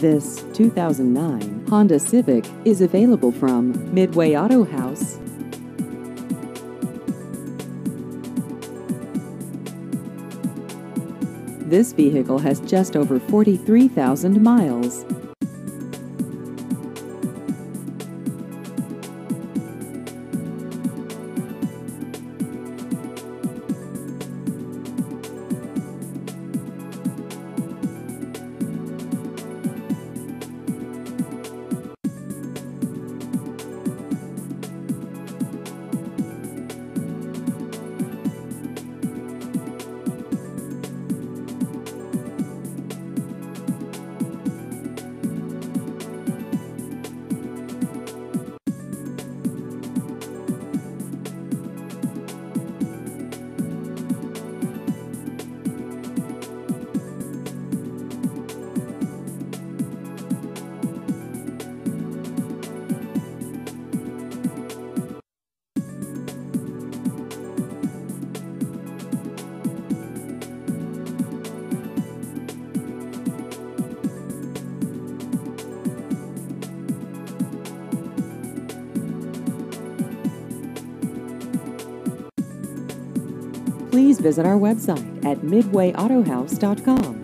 This 2009 Honda Civic is available from Midway Auto House. This vehicle has just over 43,000 miles. Please visit our website at midwayautohouse.com.